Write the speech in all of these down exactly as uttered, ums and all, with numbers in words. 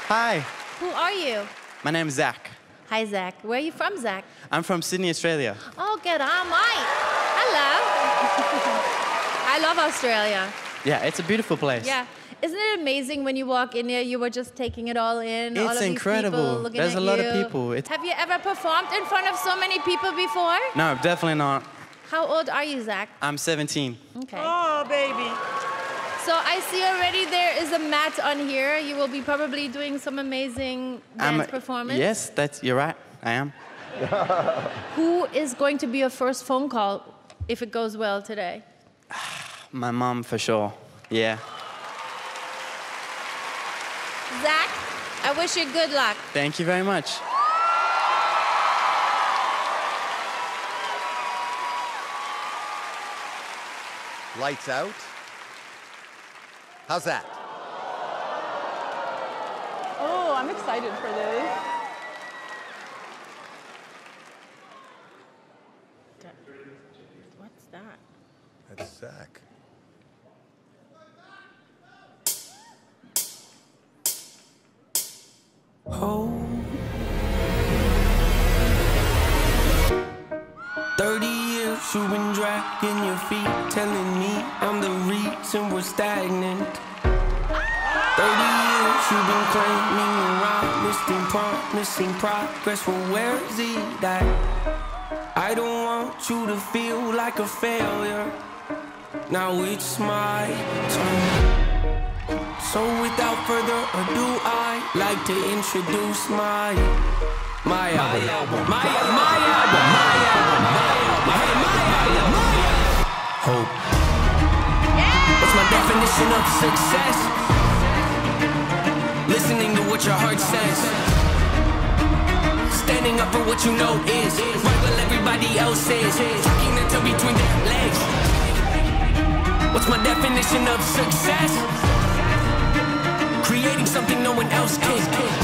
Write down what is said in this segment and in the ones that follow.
Hi. Who are you? My name is Zach. Hi, Zach. Where are you from, Zach? I'm from Sydney, Australia. Oh, good on, Mike. Hello. I love Australia. Yeah, it's a beautiful place. Yeah. Isn't it amazing when you walk in here, you were just taking it all in? It's all of incredible. These people looking There's at a lot you. of people. It's... Have you ever performed in front of so many people before? No, definitely not. How old are you, Zach? I'm seventeen. Okay. Oh, baby. So I see already there is a mat on here. You will be probably doing some amazing dance I'm, performance. Yes, that's, you're right. I am. Who is going to be your first phone call if it goes well today? My mom, for sure. Yeah. Zach, I wish you good luck. Thank you very much. Lights out. How's that? Oh, I'm excited for this. What's that? That's Zach. Oh. Thirty years you've been dragging your feet, telling me I'm the reason we're stagnant. Thirty years you've been claiming you're honest, promising progress, well where's it at? I don't want you to feel like a failure. Now it's my turn. So without further ado, I'd like to introduce my my album, my album, my album, my album, my album, my album, my album, my album. Hope. What's my definition of success? Listening to what your heart says. Standing up for what you know is right while everybody else is. Tucking it to between their legs. What's my definition of success? Creating something no one else can.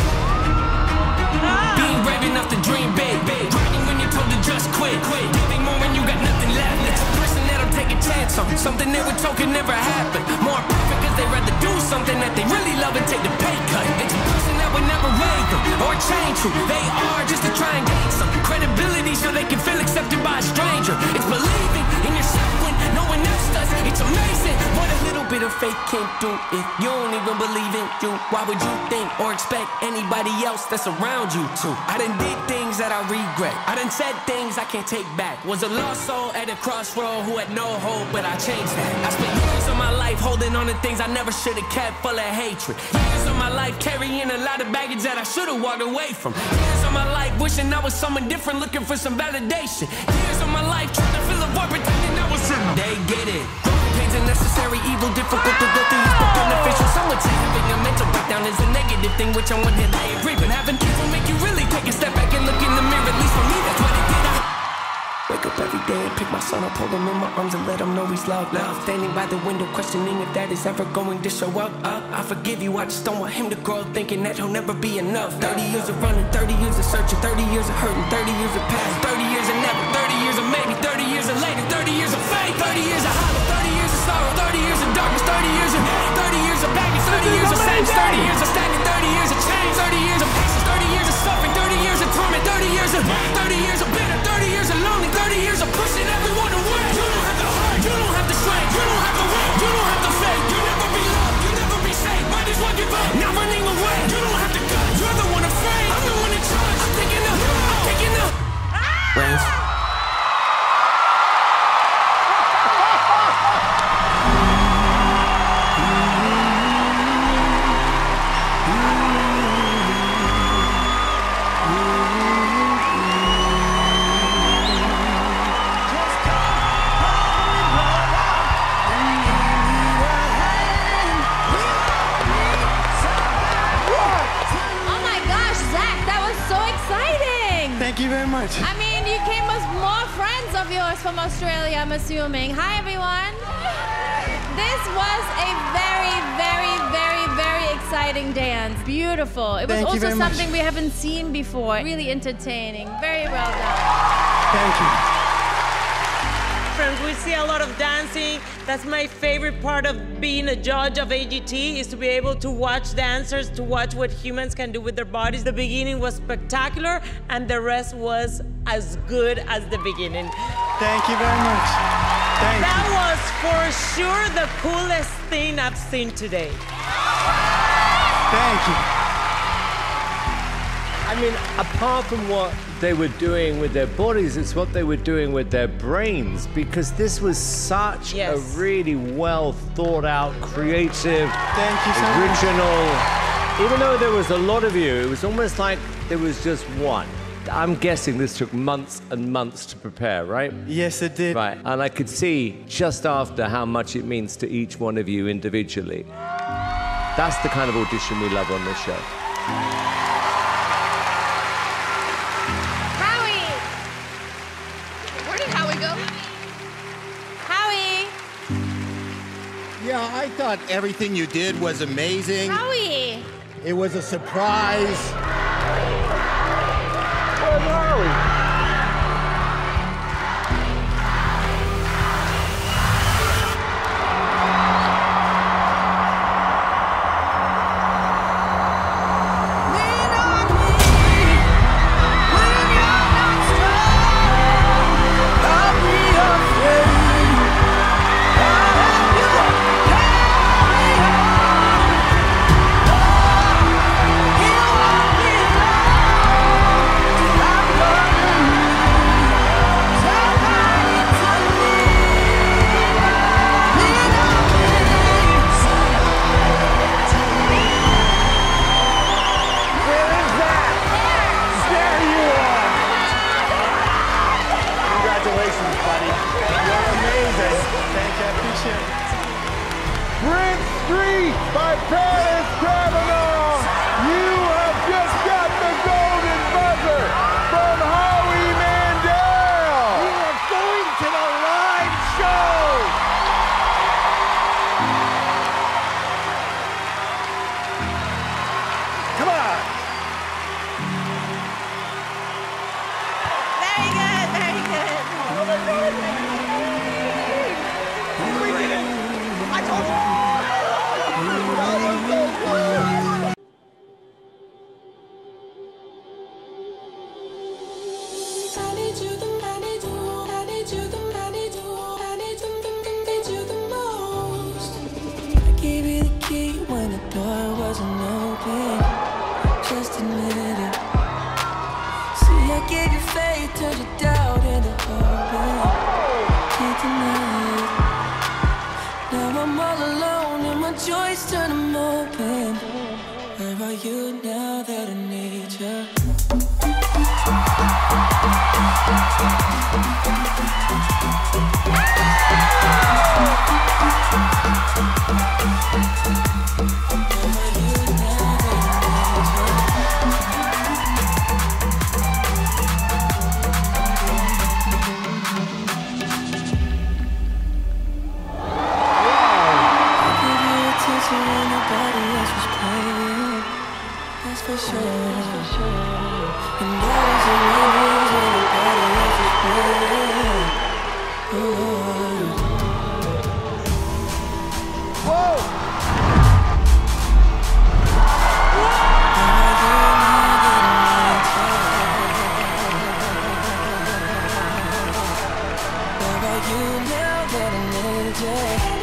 Being brave enough to dream big. Grinding when you're told to just quit. Giving more when you got nothing left. It's a person that'll take a chance on something they were told could never happen. More perfect cause they'd rather do something that they really love and take the pay cut. It's a person that would never raise them or change who they are just to try and gain some credibility so they can feel accepted by a stranger. It's believing in yourself when no one else does. It's amazing what a little bit of faith can't do. If you don't even believe in you, why would you think or expect anybody else that's around you to? I done did things that I regret. I done said things I can't take back. Was a lost soul at a crossroad who had no hope, but I changed that. I spent years of my life holding on to things I never should have kept, full of hatred. Years of my life carrying a lot of baggage that I should have walked away from. Years of my life wishing I was someone different, looking for some validation. Years of my life trying to fill a void, pretending I was in them. They get it. Pain's a necessary evil, difficult to go through, but beneficial. Some would say having a mental breakdown is a negative thing, which on one hand I agree. But having kids will make you really take a step back and look in the mirror. At least for me, that's what it did. I wake up every day and pick my son up, hold him in my arms and let him know he's loved. Now standing by the window, questioning if that is ever going to show up. Uh, I forgive you, I just don't want him to grow up thinking that he'll never be enough. Thirty years of running, thirty years of searching, thirty years of hurting, thirty years of past, thirty years of never, thirty years of maybe, thirty years of later, thirty years of faith, thirty years of hollow, thirty years of sorrow, thirty years of darkness, thirty years of hate, thirty years of baggage, thirty years of sadness, thirty years of stagnant, thirty years of change, thirty years of patience, thirty years of suffering, thirty years of torment, thirty years of thirty years of bitter, thirty years of lonely, thirty years of pushing everyone away. You don't have the heart, you don't have the strength, you don't have the will, you don't have the faith. You'll never be loved, you'll never be safe. Might as well give up, not running away. You don't have the guts, you're the one afraid. I'm the one in charge. I'm taking up, I'm taking up. Reigns. Thank you very much. I mean, you came with more friends of yours from Australia, I'm assuming. Hi, everyone. This was a very, very, very, very exciting dance. Beautiful. It was Thank you also very much. something we haven't seen before. Really entertaining. Very well done. Thank you. difference. We see a lot of dancing. That's my favorite part of being a judge of A G T, is to be able to watch dancers, to watch what humans can do with their bodies. The beginning was spectacular, and the rest was as good as the beginning. Thank you very much. Thank that you. was for sure the coolest thing I've seen today. Thank you. I mean, apart from what they were doing with their bodies, it's what they were doing with their brains, because this was such Yes. a really well thought out, creative, Thank you so much. original. Even though there was a lot of you, it was almost like there was just one. I'm guessing this took months and months to prepare, right? Yes, it did. Right, and I could see just after how much it means to each one of you individually. That's the kind of audition we love on this show. Howie! Where did Howie go? Howie! Yeah, I thought everything you did was amazing. Howie! It was a surprise. You have just got the golden buzzer from Howie Mandel. You are going to the live show. Come on. Very good, very good. Oh my God. We did it. I told you. That was so cool. Turned your doubt into hope. Can't deny it. Now I'm all alone and my joys turn them open. Where are you now that I need you? For sure, for sure. And I was alone when nobody else was playing. Oh. Whoa! Where are you now that I need you?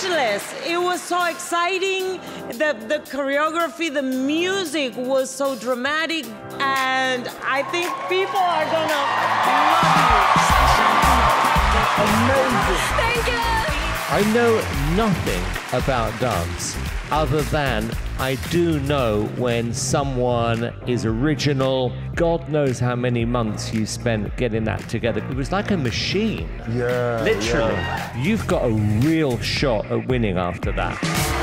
speechless. It was so exciting. The, the choreography, the music was so dramatic, and I think people are gonna love you. Amazing. Thank you. I know nothing about dance other than I do know when someone is original. God knows how many months you spent getting that together. It was like a machine. Yeah. Literally. Yeah. You've got a real shot at winning after that.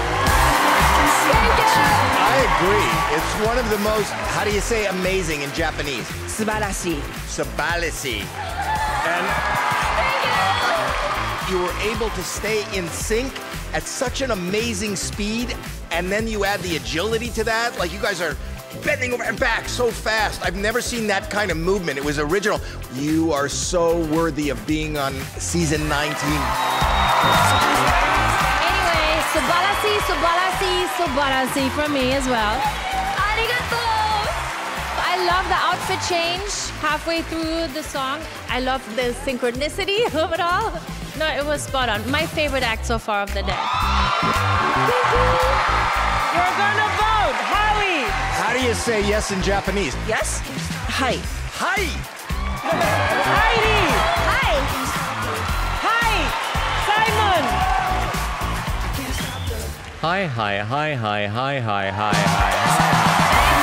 I agree. It's one of the most, how do you say amazing in Japanese? Subarashi. Subarashi. And you were able to stay in sync at such an amazing speed, and then you add the agility to that. Like, you guys are bending over and back so fast. I've never seen that kind of movement. It was original. You are so worthy of being on season nineteen. Anyway, subarashi, subarashi, subarashi from me as well. Arigato! I love the outfit change halfway through the song. I love the synchronicity of it all. No, it was spot on. My favorite act so far of the day. You're gonna vote, Howie. How do you say yes in Japanese? Yes? Hi. Hi! Heidi. Hi! Hi. Simon. Hi, hi, hi, hi, hi, hi, hi, hi,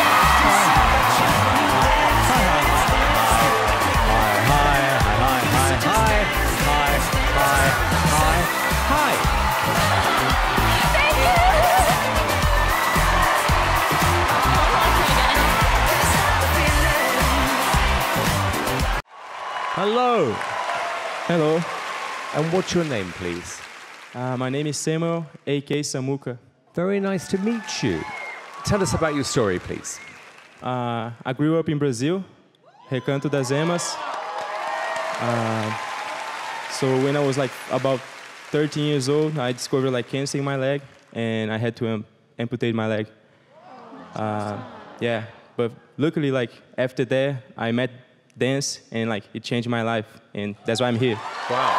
Hello. Hello. And what's your name, please? Uh, my name is Samuel, a k a. Samuka. Very nice to meet you. Tell us about your story, please. Uh, I grew up in Brazil, Recanto das Emas. Uh, so when I was like about thirteen years old, I discovered like cancer in my leg, and I had to um, amputate my leg. Uh, yeah, but luckily, like after that, I met dance, and like it changed my life, and that's why I'm here. Wow.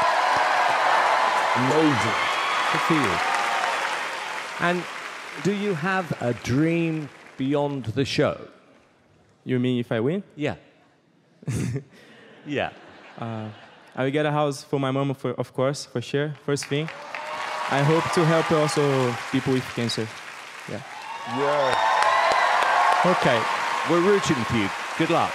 Amazing. Good for you. And do you have a dream beyond the show? You mean if I win? Yeah. Yeah. Uh, I will get a house for my mom, for, of course, for sure, first thing. I hope to help also people with cancer. Yeah. Yeah. Okay, we're rooting for you. Good luck.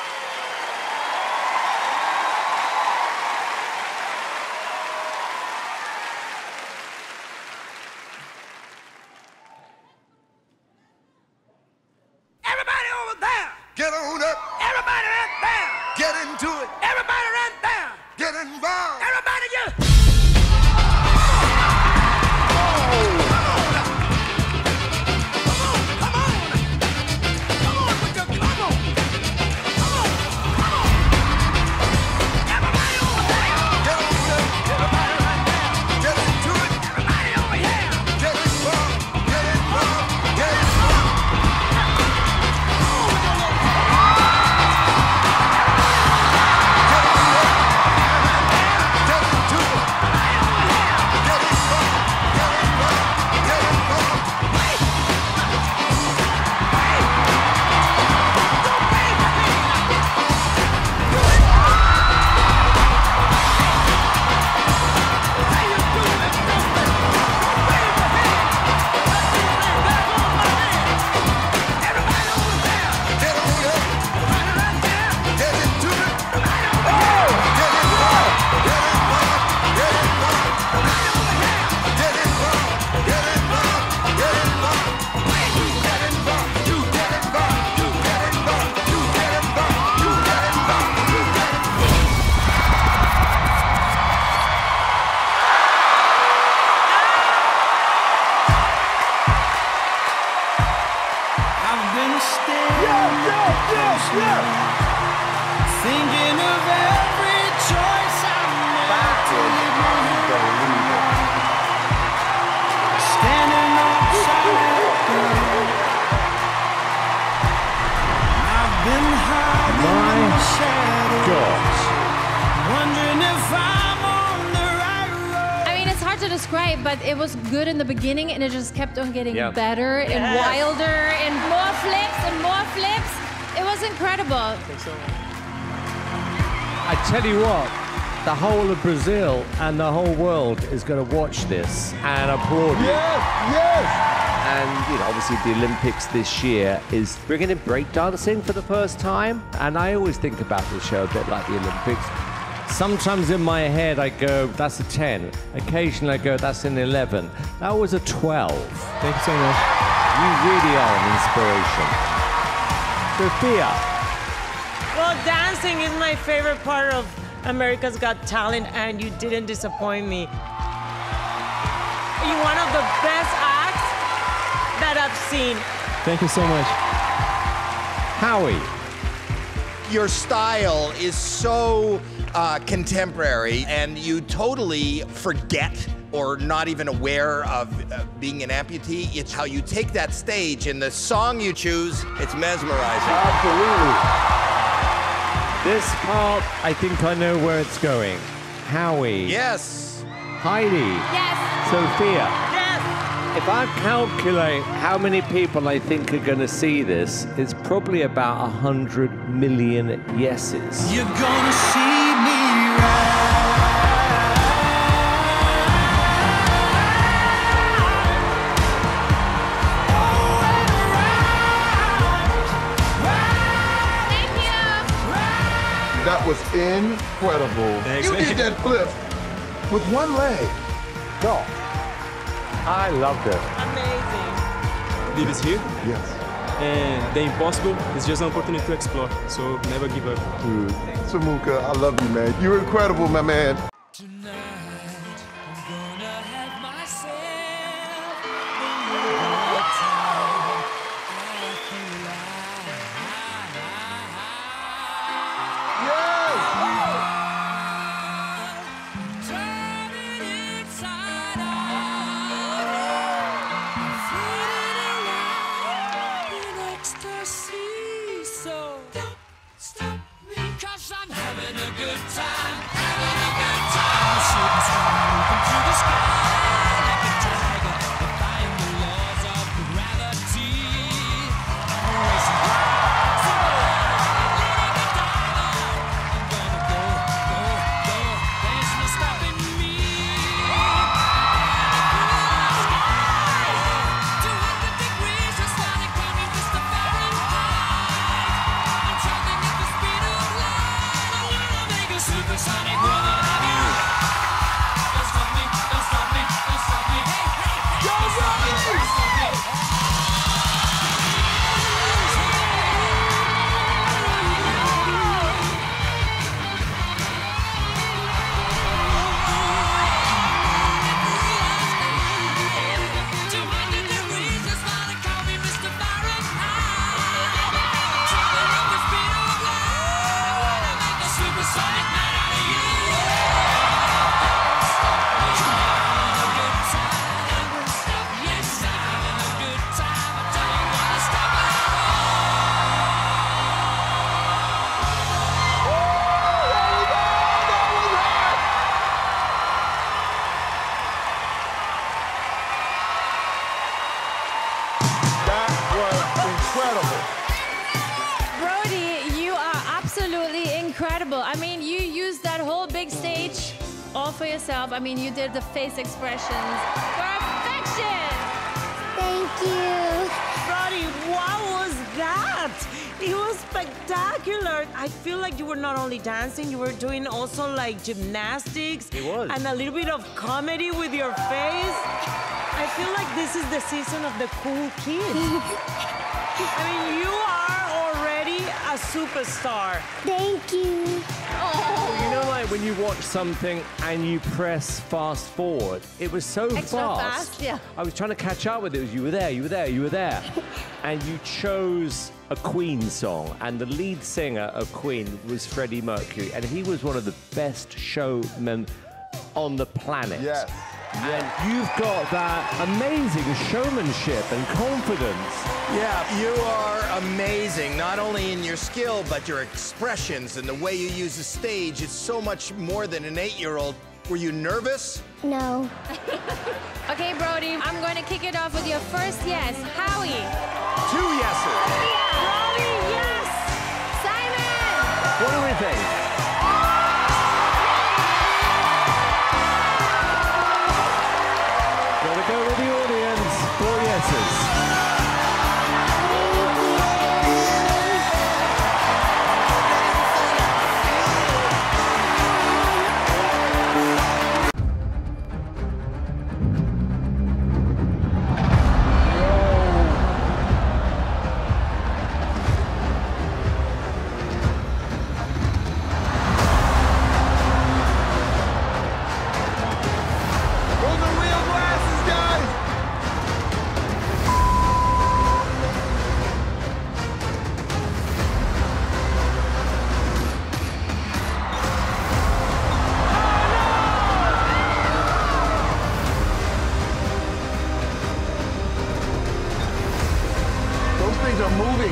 Everybody over there, get on up. Everybody right there, get into it. Everybody right there, get involved. Everybody just. Thinking of every choice I made. Standing outside. I've been hiding in the shadows. Wondering if I'm on the right road. I mean, it's hard to was great, but it was good in the beginning, and it just kept on getting Yeah. better and Yes. wilder and more flips and more flips. It was incredible. I tell you what, the whole of Brazil and the whole world is going to watch this and applaud you. Yes, yes. And, you know, obviously the Olympics this year is bringing in breakdancing for the first time. And I always think about this show a bit like the Olympics. Sometimes in my head I go, that's a ten. Occasionally I go, that's an eleven. That was a twelve. Thank you so much. You really are an inspiration. Sofia. Well, dancing is my favorite part of America's Got Talent, and you didn't disappoint me. You're one of the best acts that I've seen. Thank you so much. Howie. Your style is so uh, contemporary, and you totally forget or not even aware of uh, being an amputee. It's how you take that stage, and the song you choose, it's mesmerizing. Absolutely. This part, I think I know where it's going. Howie. Yes. Heidi. Yes. Sofia. Yes. If I calculate how many people I think are going to see this, it's probably about one hundred million yeses. You're gonna see me ride. Thank you. That was incredible. Thanks, You man. did that flip with one leg. No. I loved it. Amazing. Live is here, Yes. and the impossible is just an opportunity to explore. So never give up. Dude, Samuka, I love you, man. You're incredible, my man. Tonight, I'm gonna have myself a good time. I feel Yes. alive. Turn it inside out. I'm floating around in ecstasy. So don't stop me, 'cause I'm having a good time. Having a good time. I'm a shooting star moving through the sky like a tiger, defying the laws of gravity. I'm racing high, super letting it down. I'm gonna go, go, go. There's no stopping me. two hundred degrees, just like climbing Mister Fahrenheit. I'm traveling at the speed of light. I wanna make a supersonic woman of you. Don't stop me, don't stop me, don't stop me. Hey, hey, hey, don't stop me, don't stop me. two hundred degrees, just like climbing Mister Fahrenheit. Traveling at the speed of light. I wanna make a supersonic man out of you. Yes, I'm having a good time. I tell you what, to stop it That was incredible. Brody, you are absolutely incredible. I mean, you used that whole big stage all for yourself. I mean, you did the face expressions. Perfection! Thank you. Brody, what was that? It was spectacular. I feel like you were not only dancing, you were doing also like gymnastics. It was. And a little bit of comedy with your face. I feel like this is the season of the cool kids. I mean, you are already a superstar. Thank you. You know, like when you watch something and you press fast forward, it was so Extra fast. fast, yeah. I was trying to catch up with it. It was you were there, you were there, you were there. And you chose a Queen song, and the lead singer of Queen was Freddie Mercury, and he was one of the best showmen on the planet. Yes. And you've got that amazing showmanship and confidence. Yeah, you are amazing, not only in your skill, but your expressions and the way you use the stage. It's so much more than an eight-year-old Were you nervous? No. Okay, Brody, I'm going to kick it off with your first yes. Howie. Two yeses. Brody, yes. Simon. What do we think? Gotta go with the audience. Four yeses. Are moving.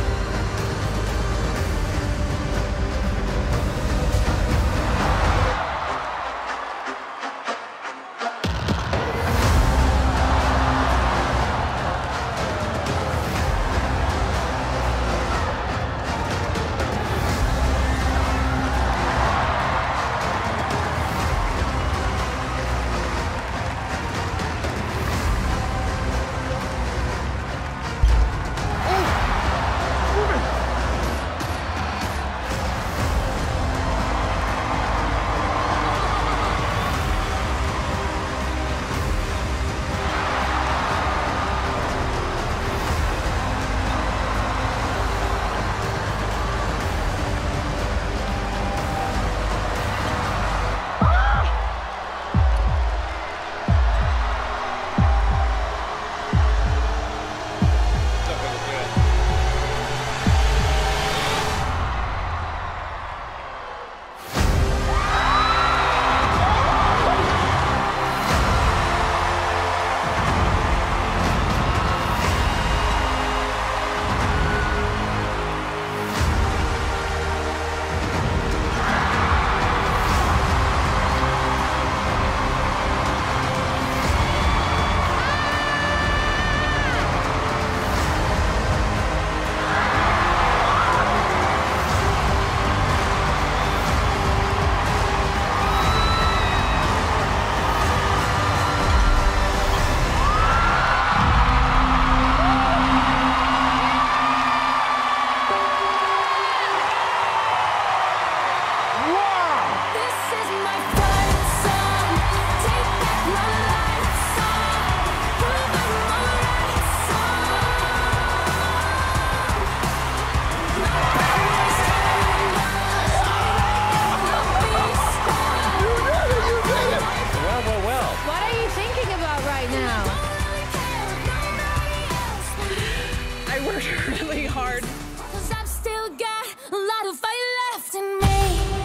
Really hard. Cause I've still got a lot of fire left in me.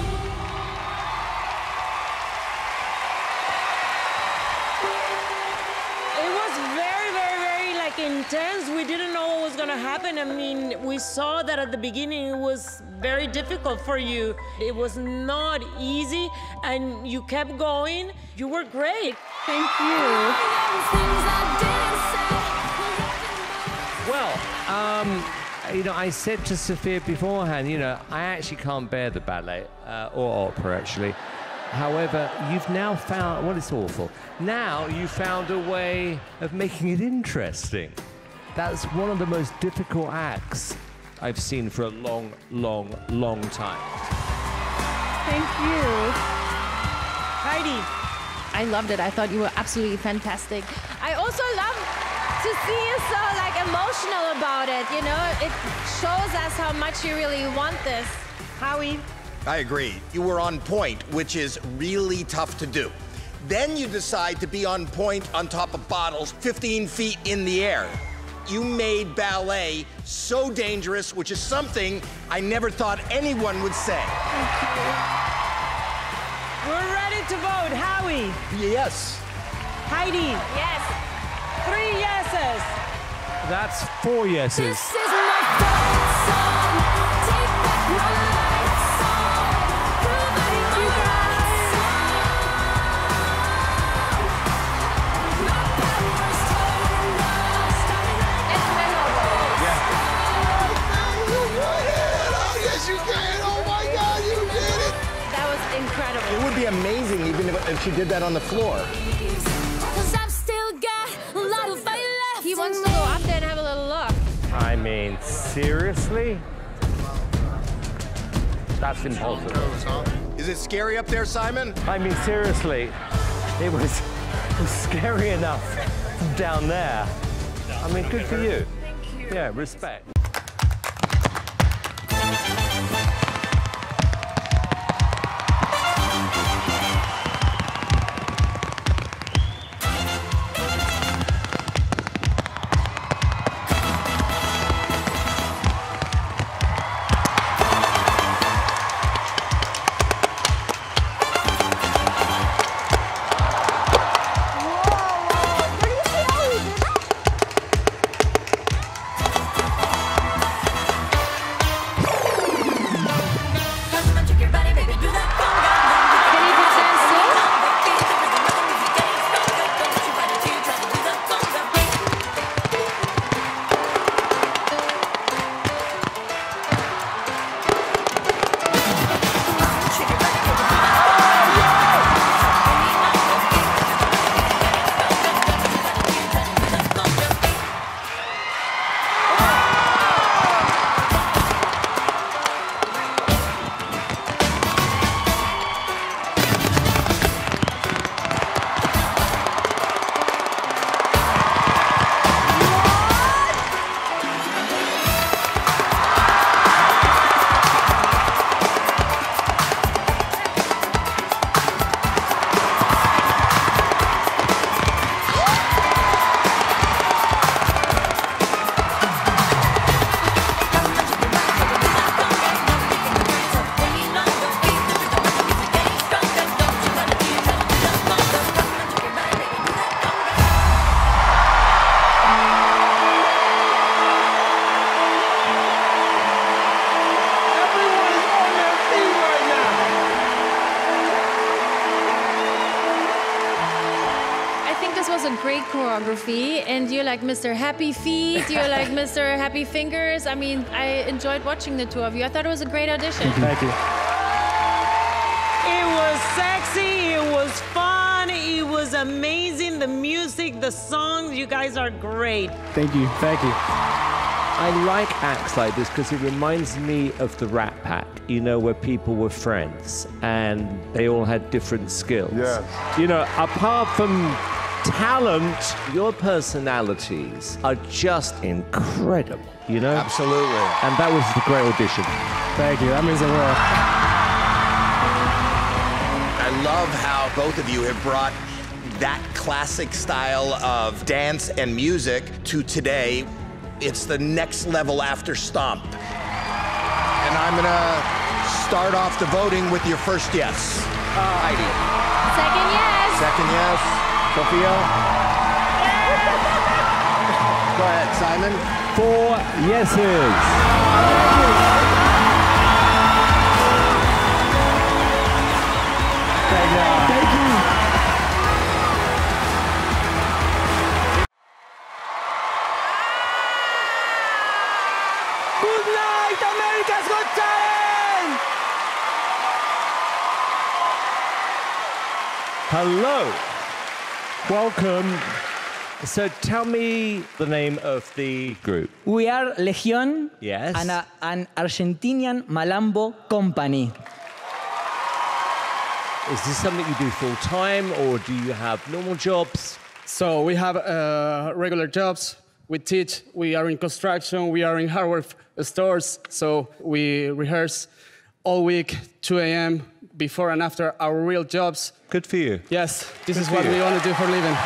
It was very, very, very like intense. We didn't know what was gonna happen. I mean, we saw that at the beginning it was very difficult for you. It was not easy, and you kept going. You were great. Thank you. Well, um, you know, I said to Sofia beforehand, you know, I actually can't bear the ballet, uh, or opera, actually. However, you've now found, well, it's awful. Now you found a way of making it interesting. That's one of the most difficult acts I've seen for a long, long, long time. Thank you. Heidi. I loved it. I thought you were absolutely fantastic. I also love to see you so like emotional about it, you know? It shows us how much you really want this. Howie? I agree. You were on point, which is really tough to do. Then you decide to be on point on top of bottles fifteen feet in the air. You made ballet so dangerous, which is something I never thought anyone would say. We're ready to vote. Howie? Yes. Heidi? Yes. Three yeses. That's four yeses. This is my fight song. Take back my life song. Prove it, you guys. be amazing even if, if she did that on the floor. Cause I've still got a lot of fire left. He wants to go up there and have a little look. I mean, seriously? That's impossible. Is it scary up there, Simon? I mean, seriously, it was, it was scary enough down there. I mean, good for you. Thank you. Yeah, respect. Great choreography, and you're like Mister Happy Feet, you're like Mister Happy Fingers. I mean, I enjoyed watching the two of you. I thought it was a great audition. Thank you. It was sexy, it was fun, it was amazing. The music, the songs, you guys are great. Thank you, thank you. I like acts like this because it reminds me of the Rat Pack, you know, where people were friends and they all had different skills. Yes. You know, apart from talent, your personalities are just incredible, you know? Absolutely. And that was the great audition. Thank you, that means the world. I love how both of you have brought that classic style of dance and music to today. It's the next level after Stomp. And I'm gonna start off the voting with your first yes. Uh, Heidi. Second yes. Second yes. Sofia? Go ahead, Simon. Four yeses. Thank you. Thank you. Good night, America's Got Talent! Hello. Welcome. So tell me the name of the group. We are Legion, Yes. an, an Argentinian Malambo company. Is this something you do full time or do you have normal jobs? So we have uh, regular jobs. We teach, we are in construction, we are in hardware stores. So we rehearse all week, two A M, before and after our real jobs. Good for you. Yes, this Good is for what you. we want to do for a living.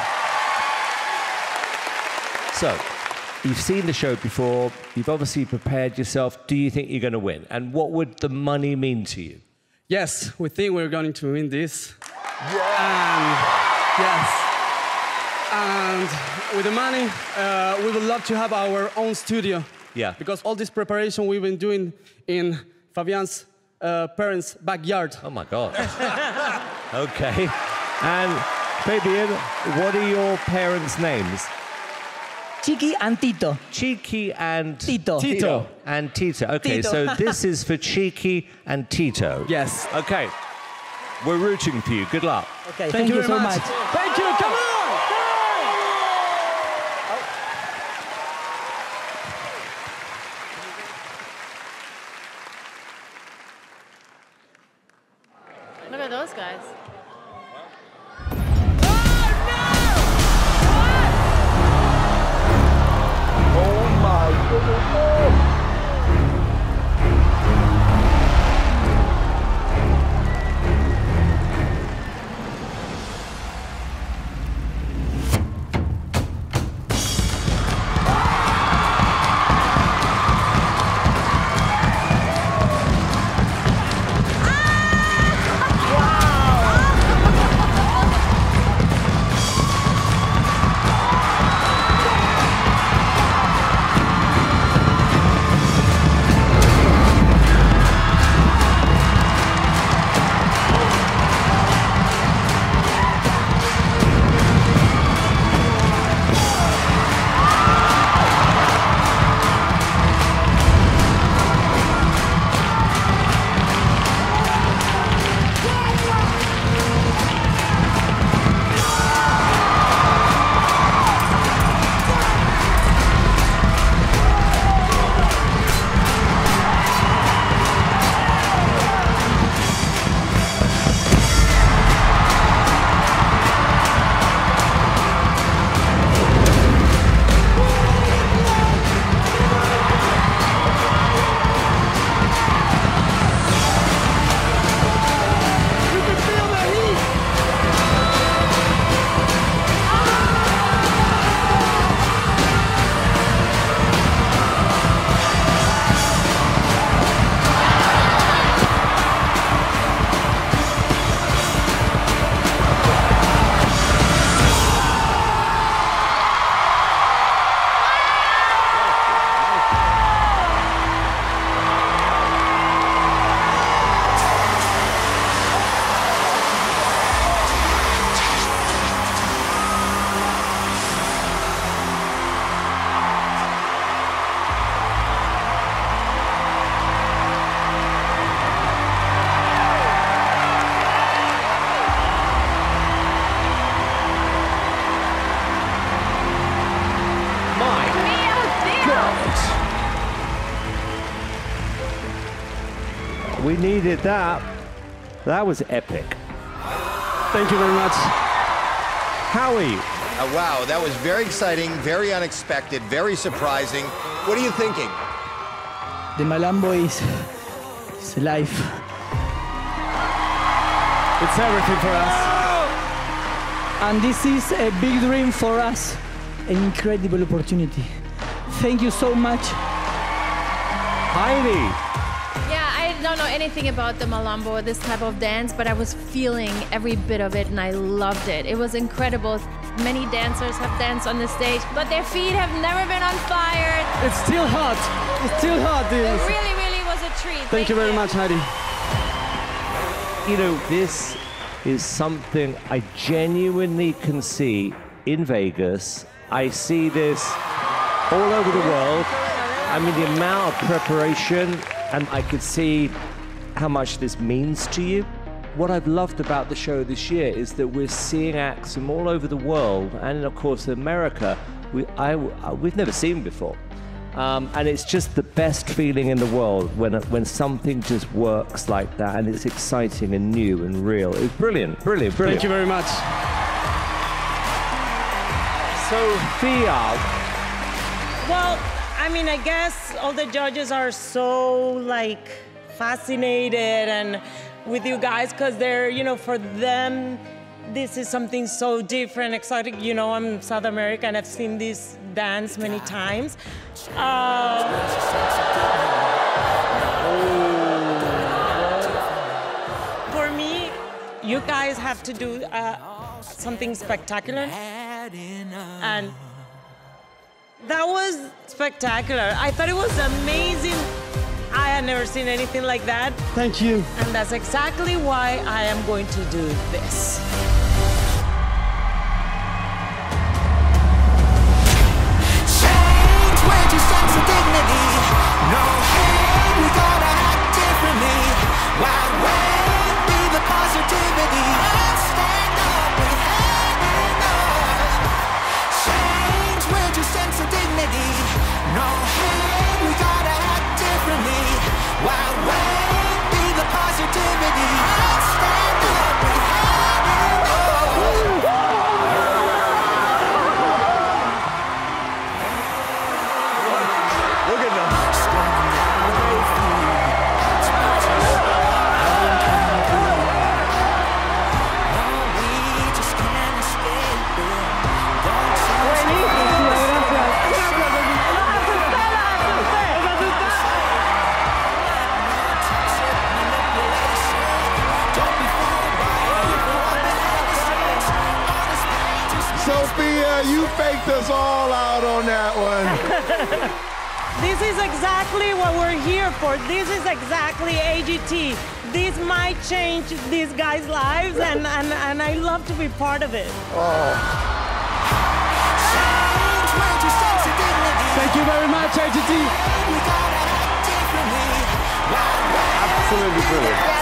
So, you've seen the show before, you've obviously prepared yourself. Do you think you're going to win? And what would the money mean to you? Yes, we think we're going to win this. And, yes. And with the money, uh, we would love to have our own studio. Yeah. Because all this preparation we've been doing in Fabian's uh, parents' backyard. Oh my God. Okay. And Fabian, what are your parents' names? Chiqui and Tito. Chiqui and Tito. Tito. And Tito. Okay, Tito. so this is for Chiqui and Tito. Yes. Okay. We're rooting for you. Good luck. Okay, thank, thank you, you so much. much. Thank you, come on! Look at those guys. Oh my goodness! We needed that. That was epic. Thank you very much. Howie. Uh, wow, that was very exciting, very unexpected, very surprising. What are you thinking? The Malambo is, is life. It's everything for us. And this is a big dream for us. An incredible opportunity. Thank you so much. Heidi. I don't know anything about the Malambo, this type of dance, but I was feeling every bit of it and I loved it. It was incredible. Many dancers have danced on the stage, but their feet have never been on fire. It's still hot. It's still hot. Dude. It really, really was a treat. Thank, Thank you very you. much, Heidi. You know, this is something I genuinely can see in Vegas. I see this all over the world. I mean, the amount of preparation, and I could see how much this means to you. What I've loved about the show this year is that we're seeing acts from all over the world, and of course America, we, I, we've never seen before. Um, and it's just the best feeling in the world when, when something just works like that, and it's exciting and new and real. It's brilliant, brilliant, brilliant. Thank you very much. Sofia. Well, I mean, I guess all the judges are so, like, fascinated and with you guys, because they're, you know, for them, this is something so different, exotic. You know, I'm South American. I've seen this dance many times. Uh, for me, you guys have to do uh, something spectacular. And that was spectacular. I thought it was amazing. I had never seen anything like that. Thank you. And that's exactly why I am going to do this. Change with your sense of dignity. No hate, we gotta act differently. Why wait? Be the positivity. Sofia, you faked us all out on that one. This is exactly what we're here for. This is exactly A G T. This might change these guys' lives, and, and, and I love to be part of it. Oh. Thank you very much, A G T. Absolutely brilliant.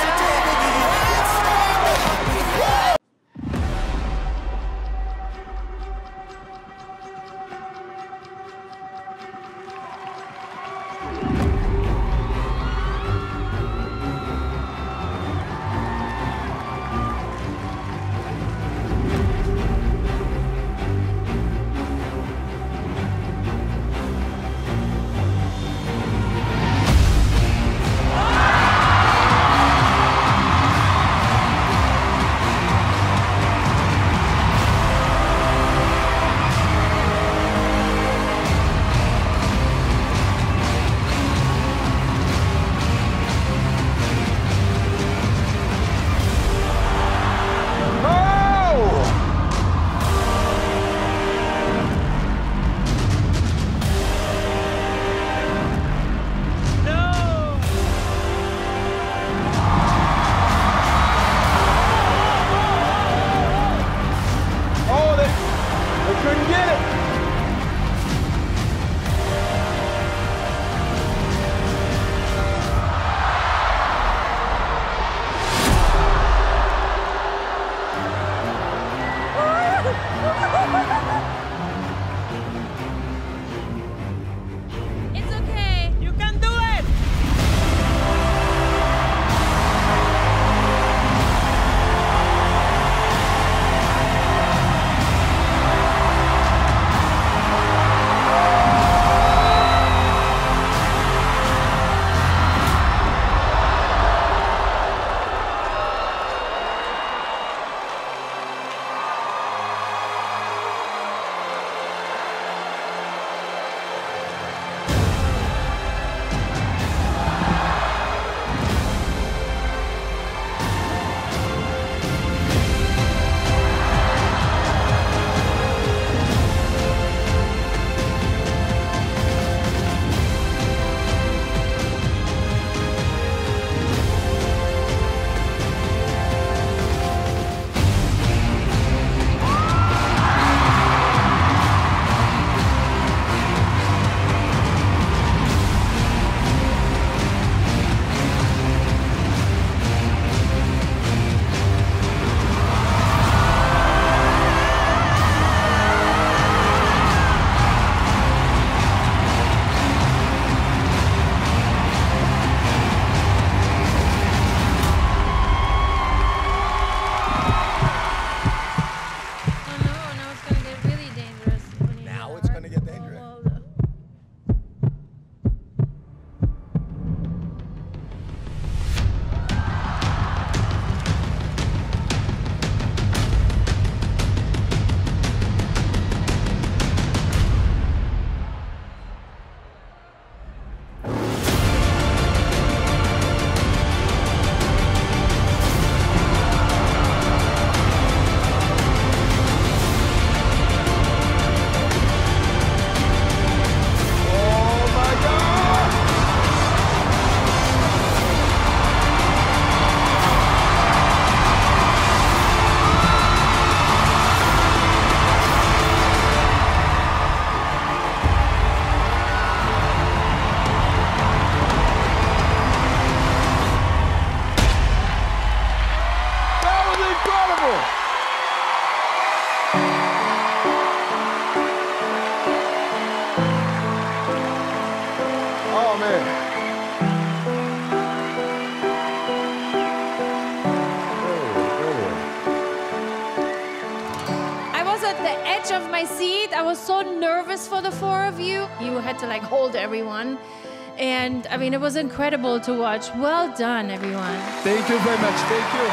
Of my seat. I was so nervous for the four of you. You had to like hold everyone. And I mean, it was incredible to watch. Well done, everyone. Thank you very much. Thank you.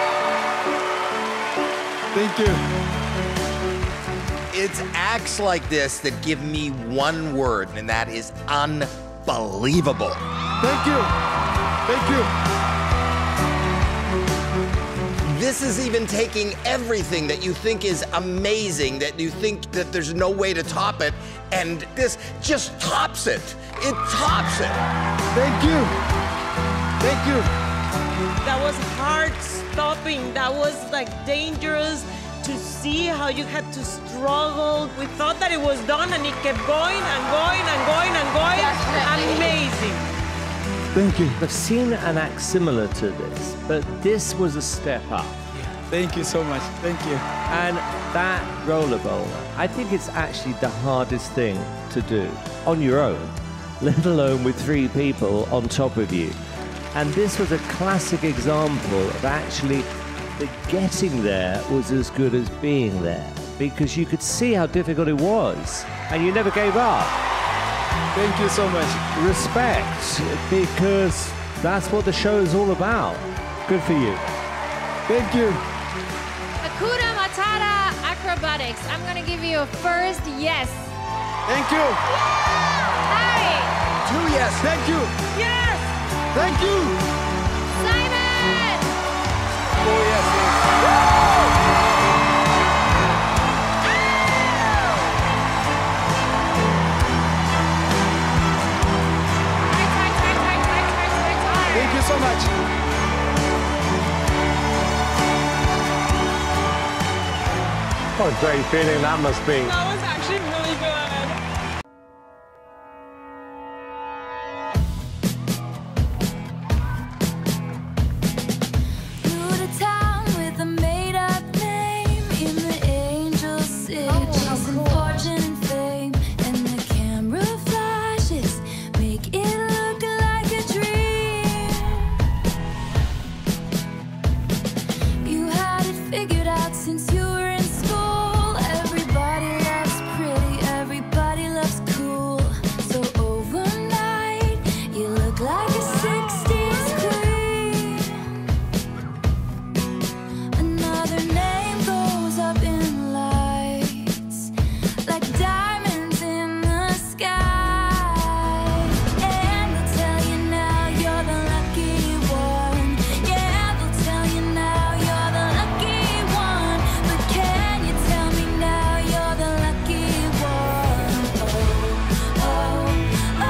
Thank you. It's acts like this that give me one word, and that is unbelievable. Thank you. Thank you. This is even taking everything that you think is amazing, that you think that there's no way to top it, and this just tops it. It tops it. Thank you. Thank you. That was hard stopping. That was like dangerous to see how you had to struggle. We thought that it was done and it kept going and going and going and going. Definitely. Amazing. Thank you. I've seen an act similar to this, but this was a step up. Thank you so much. Thank you. And that roller bowler, I think it's actually the hardest thing to do on your own, let alone with three people on top of you. And this was a classic example of actually the getting there was as good as being there, because you could see how difficult it was, and you never gave up. Thank you so much. Respect, because that's what the show is all about. Good for you. Thank you. Hakuna Matata Acrobatics. I'm gonna give you a first yes. Thank you. Harry. Two yes. Thank you. Yes! Thank you. Simon. Oh, yes, yes. Thank you so much. What a great feeling that must be. That was actually really good. Since you were in school, everybody loves pretty, everybody loves cool. So overnight, you look like a sixties queen. Another name goes up in lights, like diamonds in the sky. And they'll tell you now you're the lucky one. Yeah, they'll tell you now you're the lucky one. But can you tell me now you're the lucky one? Oh, oh,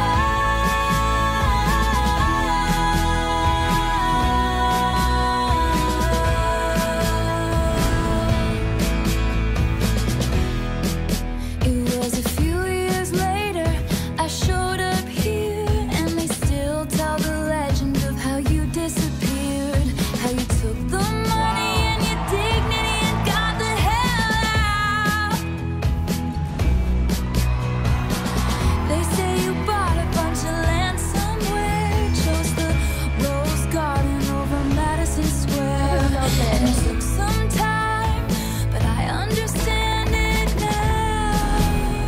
oh. It was a few years later, I showed up here, and they still tell the legend of how you disappeared, how you took the money and your dignity and got the hell out. They say you bought a bunch of land somewhere, chose the Rose Garden over Madison Square. And it took some time, but I understand it now.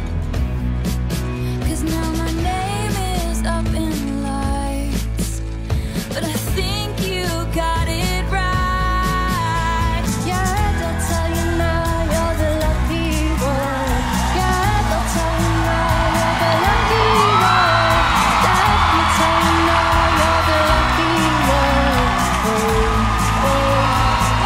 'Cause now my name is up in lights, but I think you got it right. Yeah, they'll tell you now you're the lucky one. Yeah, they'll tell you now you're the lucky one. Let me tell you now you're the lucky one. Oh, oh,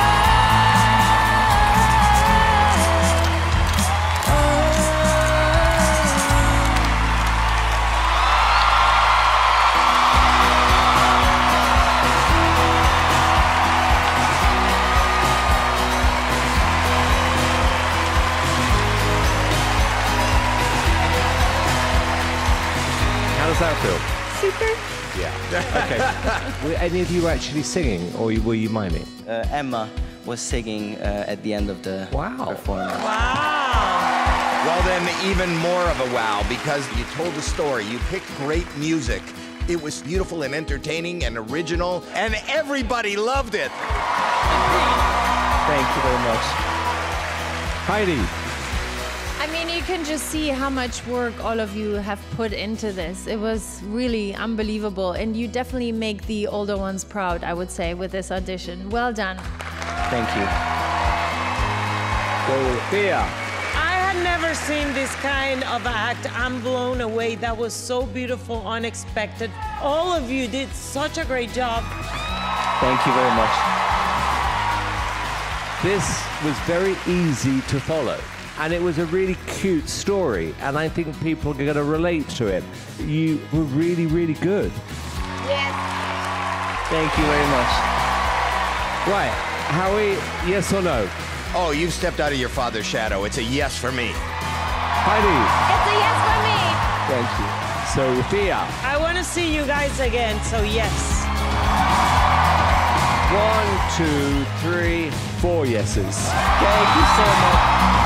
How does that feel? Super. Yeah. Okay. Were any of you actually singing, or were you miming? Uh, Emma was singing uh, at the end of the Wow. performance. Wow. Well, then, even more of a wow, because you told the story. You picked great music. It was beautiful and entertaining and original, and everybody loved it. Thank you very much. Heidi. I mean, you can just see how much work all of you have put into this. It was really unbelievable, and you definitely make the older ones proud, I would say, with this audition. Well done. Thank you. Sofia. I had never seen this kind of act. I'm blown away. That was so beautiful, unexpected. All of you did such a great job. Thank you very much. This was very easy to follow. And it was a really cute story. And I think people are going to relate to it. You were really, really good. Yes. Thank you very much. Right. Howie, yes or no? Oh, you've stepped out of your father's shadow. It's a yes for me. Heidi? It's a yes for me. Thank you. Sofia? I want to see you guys again, so yes. One, two, three, four yeses. Thank you so much.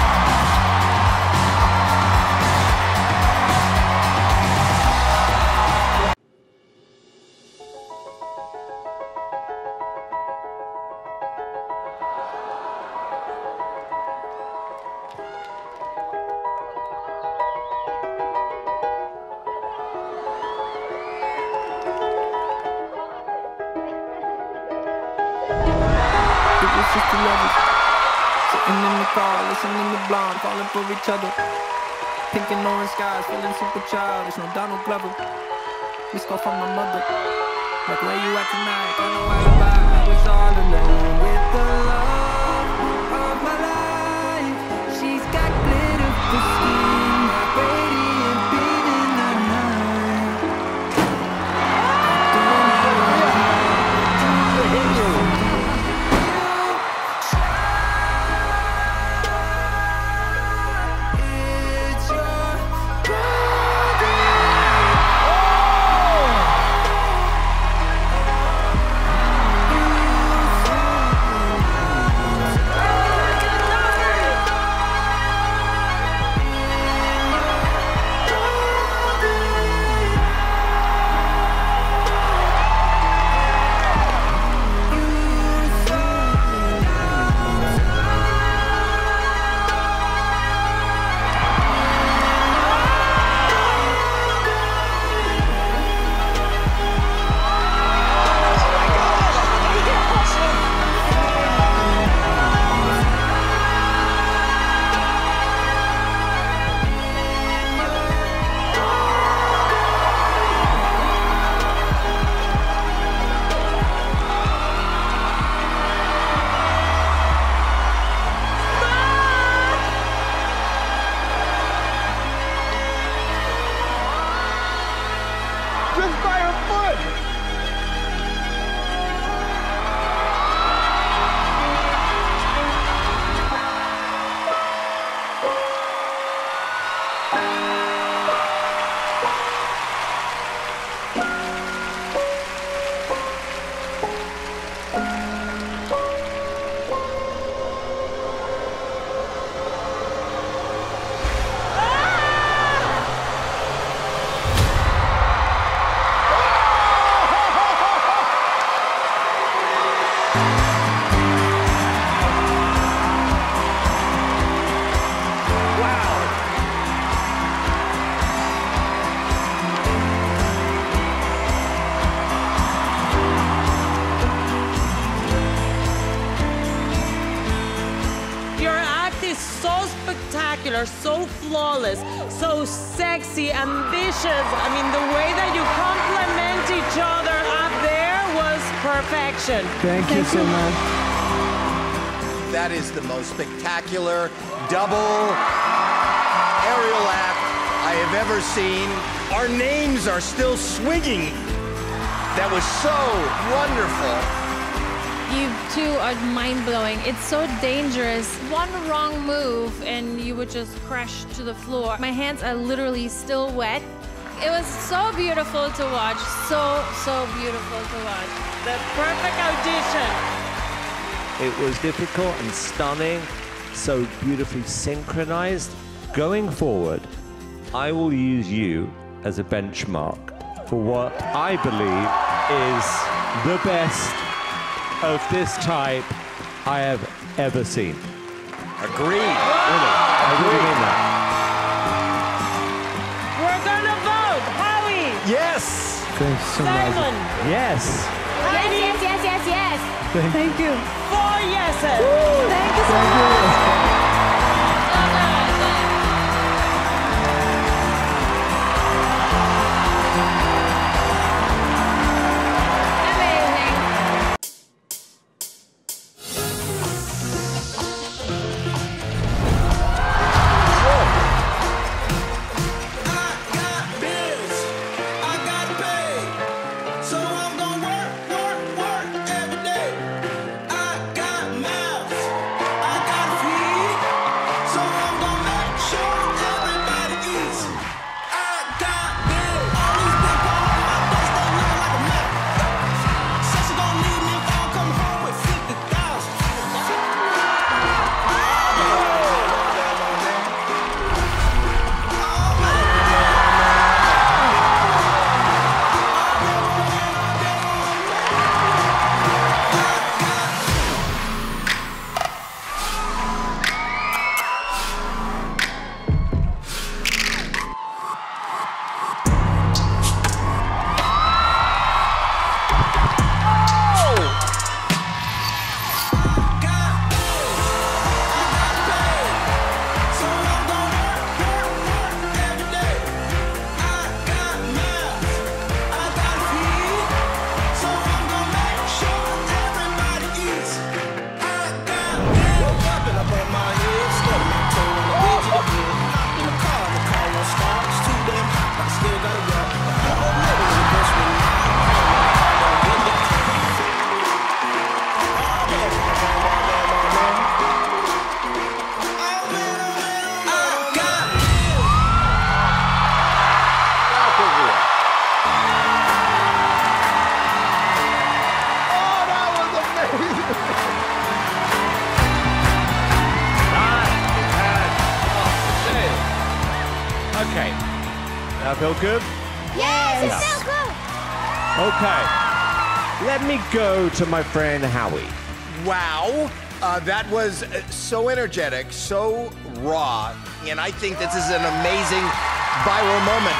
fifty levels. Sitting in the car, listening to Blonde, falling for each other. Pink and orange skies, feeling super childish, no Donald Glover. This call from my mother. Like, where you at tonight? Got no alibi. I was all alone with the love of my life. She's got glitter for skin, like radiant beam in the night. So flawless, so sexy, ambitious. I mean, the way that you complement each other up there was perfection. Thank, Thank you so much. That is the most spectacular double aerial act I have ever seen. Our names are still swinging. That was so wonderful. You two are mind-blowing. It's so dangerous. One wrong move and you would just crash to the floor. My hands are literally still wet. It was so beautiful to watch. So, so beautiful to watch. The perfect audition. It was difficult and stunning, so beautifully synchronized. Going forward, I will use you as a benchmark for what I believe is the best of this type I have ever seen. Agreed. Really, I really mean that. We're gonna vote. Howie. Yes. Thanks so Simon. much. Yes. Yes, yes, yes, yes, yes. Thank, Thank you. Four yeses. Woo, thank you so much. Feel good? Yes, Yeah. it feels good. Okay. Let me go to my friend Howie. Wow, uh, that was uh, so energetic, so raw, and I think this is an amazing viral moment.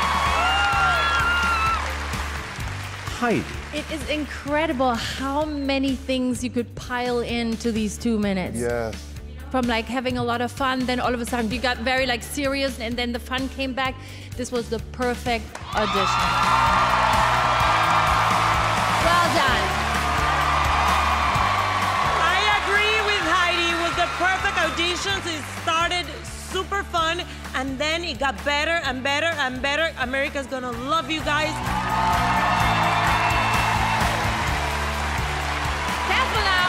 Heidi. It is incredible how many things you could pile into these two minutes. Yes. From like having a lot of fun, then all of a sudden you got very like serious, and then the fun came back. This was the perfect audition. Well done. I agree with Heidi. It was the perfect auditions. It started super fun, and then it got better and better and better. America's gonna love you guys. Careful now.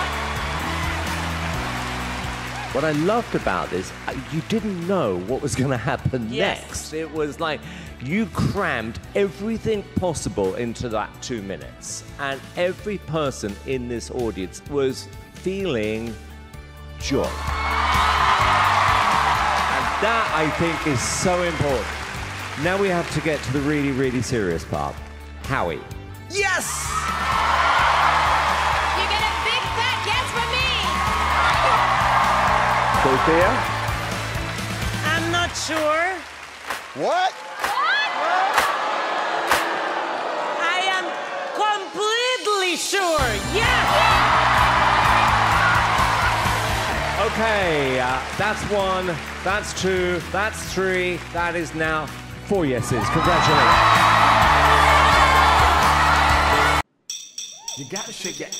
What I loved about this, uh, you didn't know what was going to happen Yes. next. It was like you crammed everything possible into that two minutes. And every person in this audience was feeling joy. And that, I think, is so important. Now we have to get to the really, really serious part. Howie. Yes! You get a big fat yes from me. Sofia? I'm not sure. What? I am completely sure. Yes! Okay, uh, that's one, that's two, that's three, that is now four yeses. Congratulations. You gotta shake it.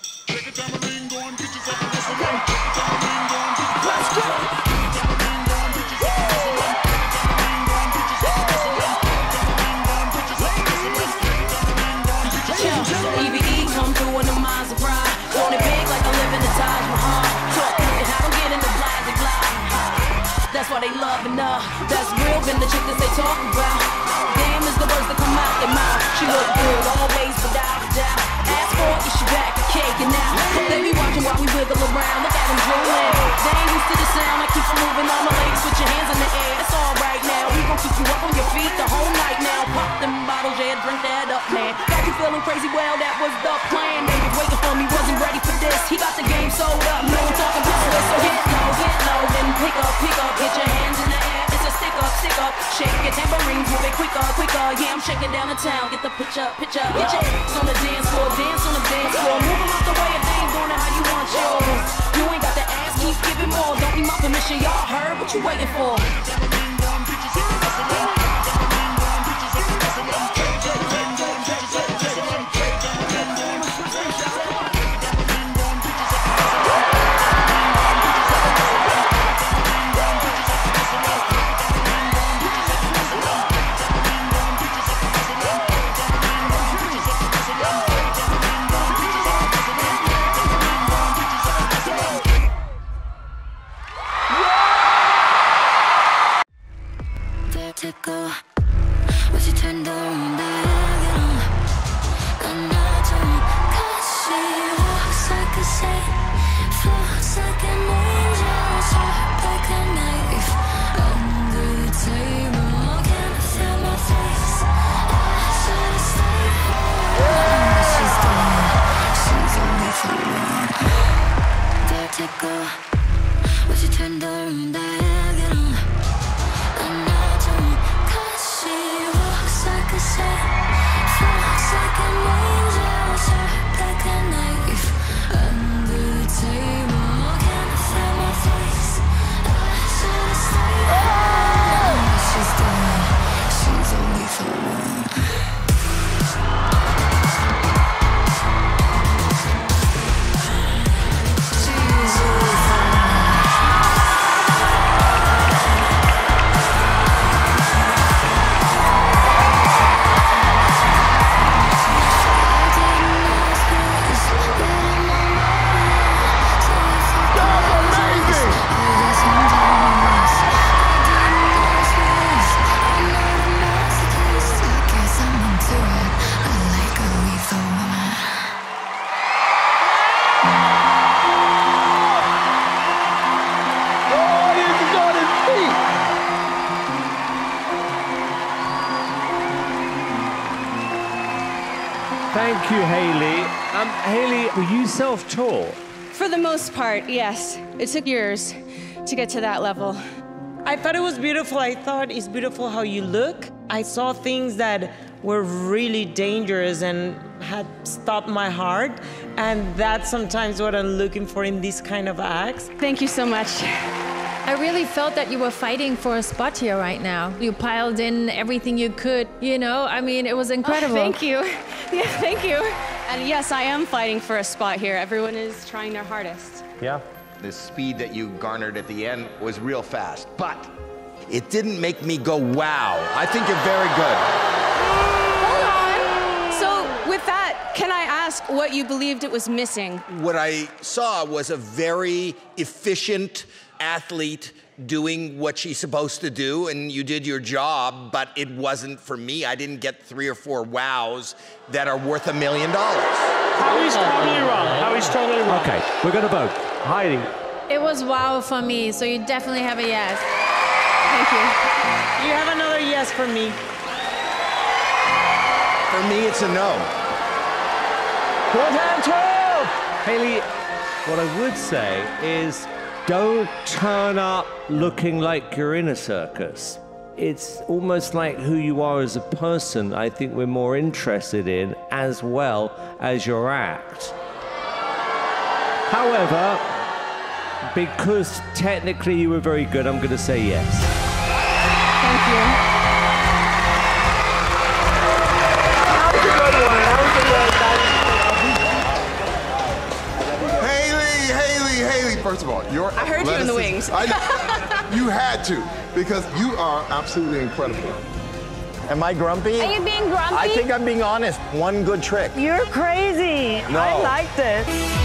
E B E come through in the minds of pride. Want it big like I live in the Taj Mahal. Talk it, I don't get in the blah blah blah. That's why they love and uh, that's real than the chick that they talk about. Damn is the words that come out their mouth. She look good always without a doubt. Ask for it, she back a cake and now they be watching while we wiggle around. Look at them drooling. They ain't used to the sound. I keep on moving on my legs. Put your hands in the air. It's all right now. We gon' keep you up on your feet the whole night now. Pop them bottles, yeah, drink that up, man. Got you feeling crazy? Well, that was the plan. They was waiting for me, wasn't ready for this. He got the game sold up. No one talking about this. So get low, get low, then pick up, pick up. Get your hands in the air. It's a stick up, stick up. Shake your tambourines, move it quicker, quicker. Yeah, I'm shaking down the town. Get the picture, picture. Get your hands on the dance floor, dance on the dance floor. Move them out the way if they ain't doing it how you want yours. You ain't got to ask, keep giving more. Don't need my permission, y'all heard what you waiting for. Under the table, can I feel my face? I should Thank you, Hayley. Um, Hayley, were you self-taught? For the most part, yes. It took years to get to that level. I thought it was beautiful. I thought it's beautiful how you look. I saw things that were really dangerous and had stopped my heart. And that's sometimes what I'm looking for in these kind of acts. Thank you so much. I really felt that you were fighting for a spot here right now. You piled in everything you could, you know? I mean, it was incredible. Oh, thank you. Yeah, thank you. And yes, I am fighting for a spot here. Everyone is trying their hardest. Yeah. The speed that you garnered at the end was real fast, but it didn't make me go, wow. I think you're very good. Hold on. So with that, can I ask what you believed it was missing? What I saw was a very efficient athlete doing what she's supposed to do, and you did your job, but it wasn't for me. I didn't get three or four wows that are worth a million dollars. Howie's totally wrong. Howie's totally wrong. Okay, we're gonna vote. Heidi. It was wow for me, so you definitely have a yes. Thank you. You have another yes for me. For me, it's a no. One and two! Hayley, what I would say is don't turn up looking like you're in a circus. It's almost like who you are as a person, I think we're more interested in, as well as your act. However, because technically you were very good, I'm going to say yes. Thank you. Haley, Haley, Haley, first of all, your I heard you in the wings. I know. You had to, because you are absolutely incredible. Am I grumpy? Are you being grumpy? I think I'm being honest. One good trick. You're crazy. No. I like this.